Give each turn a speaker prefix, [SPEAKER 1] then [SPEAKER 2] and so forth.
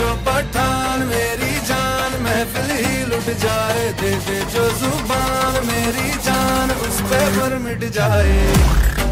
[SPEAKER 1] जो पठान मेरी जान, महफिल ही लुट जाए, दे दे जो जुबान मेरी जान, उस पे पर मिट जाए।